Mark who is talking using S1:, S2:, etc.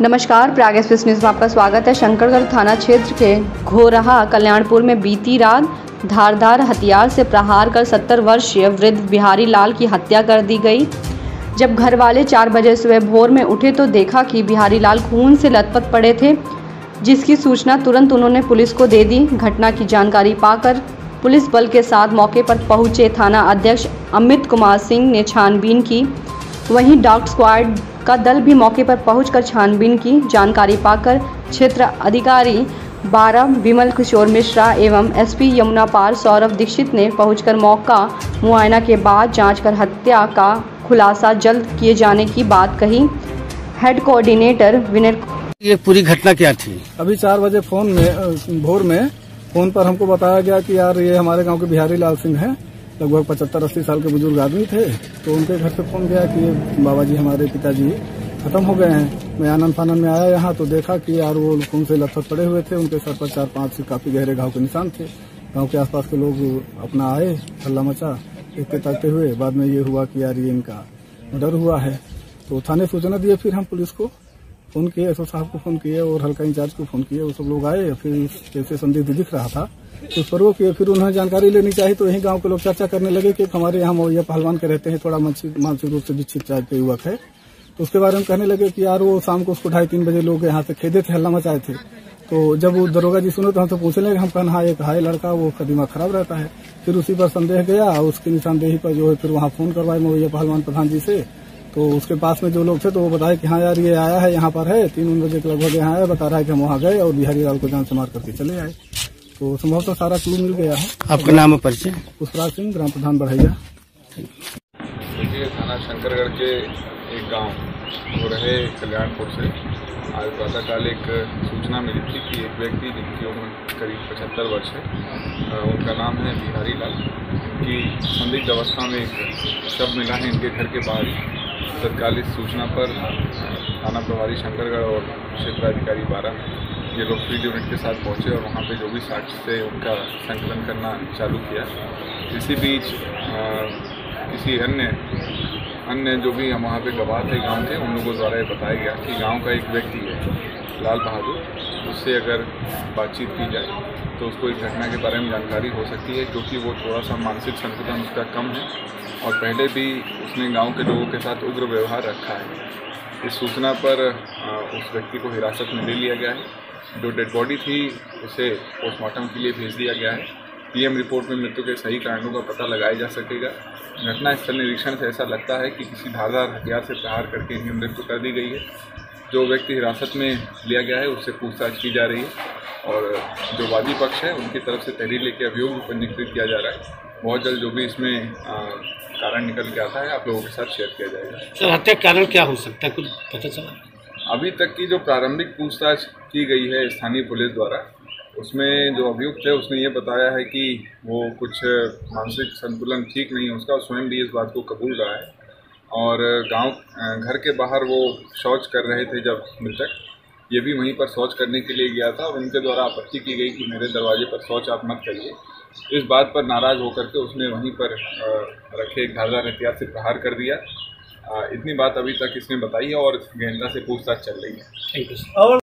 S1: नमस्कार, Prayag express news में आपका स्वागत है। शंकरगढ़ थाना क्षेत्र के घोरहा कल्याणपुर में बीती रात धारदार हथियार से प्रहार कर 70 वर्षीय वृद्ध बिहारी लाल की हत्या कर दी गई। जब घर वाले 4 बजे सुबह भोर में उठे तो देखा कि बिहारी लाल खून से लथपथ पड़े थे, जिसकी सूचना तुरंत उन्होंने पुलिस को दे दी। घटना की जानकारी पाकर पुलिस बल के साथ मौके पर पहुंचे थाना अध्यक्ष अमित कुमार सिंह ने छानबीन की। वहीं डॉग स्क्वाड का दल भी मौके पर पहुंचकर छानबीन की। जानकारी पाकर क्षेत्र अधिकारी 12 विमल किशोर मिश्रा एवं एसपी यमुना पार सौरभ दीक्षित ने पहुंचकर मौका मुआयना के बाद जांच कर हत्या का खुलासा जल्द किए जाने की बात कही। Head coordinator Vinay.
S2: ये पूरी घटना क्या थी?
S3: अभी 4 बजे भोर में फोन पर हमको बताया गया कि यार ये हमारे गांव के बिहारी लाल सिंह हैं, लगभग 75-80 साल के बुजुर्ग आदमी थे। तो उनके घर से फोन गया कि बाबा जी हमारे पिताजी खत्म हो गए हैं। मैं आनंद फानन में आया यहाँ तो देखा कि यार वो खून से लथपथ पड़े हुए थे। उनके सर पर 4-5 से काफी गहरे घाव के निशान थे। गांव के आसपास के लोग अपना आए, हल्ला मचा देखते ताकते हुए। बाद में ये हुआ कि यार ये इनका मर्डर हुआ है। तो थाने सूचना दिए, फिर हम पुलिस को फोन किए, एसओ साहब को फोन किए और हल्का इंचार्ज को फोन किए। वो सब लोग आए, फिर कैसे संदिग्ध दिख रहा था तो उस पर वो किए। फिर उन्हें जानकारी लेनी चाहिए तो यहीं गांव के लोग चर्चा करने लगे कि हमारे यहाँ मौया पहलवान के रहते हैं, थोड़ा मानसिक रूप से विक्षिप्त टाइप के युवक है। तो उसके बारे में कहने लगे कि यार वो शाम को उसको 2:30-3 बजे लोग यहाँ से खेदे थे, हल्ला मचाए थे। तो जब वो दरोगा जी सुने तो हम तो पूछने लगे, हम कहना हाँ एक हाई लड़का वो का दिमाग खराब रहता है। फिर उसी पर संदेह गया, उसकी निशानदेही पर जो है फिर वहाँ फोन करवाए मौया पहलवान प्रधान जी से। तो उसके पास में जो लोग थे तो वो बताए कि हाँ यार ये आया है, यहाँ पर है, 3 बजे के लगभग यहाँ आया, बता रहा है कि हम वहाँ गए और बिहारी लाल को जान से मार करके चले आए। तो संभवतः सारा क्लू मिल गया है।
S2: आपका नाम और परिचय?
S3: पुष्पराज सिंह, ग्राम प्रधान बढ़ैया।
S4: देखिए, थाना शंकरगढ़ के एक गांव घोरहे कल्याणपुर से आज प्रातःकाल एक सूचना मिली थी कि एक व्यक्ति जिनकी उम्र करीब 75 वर्ष है, उनका नाम है बिहारी लाल। उनकी संदिग्ध अवस्था में एक शव मिला है इनके घर के बाहर ही। तत्कालिक सूचना पर थाना प्रभारी शंकरगढ़ और क्षेत्राधिकारी 12 ये लोग फील्ड यूनिट के साथ पहुंचे और वहाँ पे जो भी साक्ष्य थे उनका संकलन करना चालू किया। इसी बीच किसी अन्य जो भी वहाँ पे गवाह थे गांव के, उन लोगों द्वारा ये बताया गया कि गांव का एक व्यक्ति है लाल बहादुर, उससे अगर बातचीत की जाए तो उसको इस घटना के बारे में जानकारी हो सकती है, क्योंकि वो थोड़ा सा मानसिक संतुलन उसका कम है और पहले भी उसने गांव के लोगों के साथ उग्र व्यवहार रखा है। इस सूचना पर उस व्यक्ति को हिरासत में ले लिया गया है। जो डेड बॉडी थी उसे पोस्टमार्टम के लिए भेज दिया गया है। पीएम रिपोर्ट में मृत्यु के सही कारणों का पता लगाया जा सकेगा। घटना स्थल निरीक्षण से ऐसा लगता है कि किसी धारदार हथियार से प्रहार करके इनकी मृत्यु कर दी गई है। जो व्यक्ति हिरासत में लिया गया है उससे पूछताछ की जा रही है और जो वादी पक्ष है उनकी तरफ से तहरीर लेके अभियोग भी पंजीकृत किया जा रहा है। बहुत जल्द जो भी इसमें कारण निकल के आता है आप लोगों के साथ शेयर किया जाएगा।
S2: सर, हत्या कारण क्या हो सकता है, कुछ पता चला?
S4: अभी तक की जो प्रारंभिक पूछताछ की गई है स्थानीय पुलिस द्वारा, उसमें जो अभियुक्त है उसने ये बताया है कि वो कुछ मानसिक संतुलन ठीक नहीं है उसका, स्वयं भी इस बात को कबूल रहा है। और घर के बाहर वो शौच कर रहे थे जब मृतक, ये भी वहीं पर शौच करने के लिए गया था और उनके द्वारा आपत्ति की गई कि मेरे दरवाजे पर शौच आप मत करिए। इस बात पर नाराज़ होकर के उसने वहीं पर रखे एक धारदार हथियार से प्रहार कर दिया। इतनी बात अभी तक इसने बताई है और गहनता से पूछताछ चल रही है।
S2: Thank you.